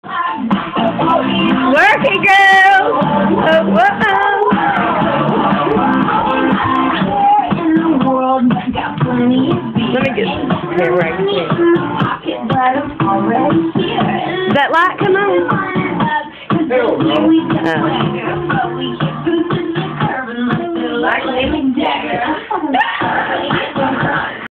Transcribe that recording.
Work it, girl! Oh, whoa. Let me get here where I can see. Does that light come on? Hell no. Oh.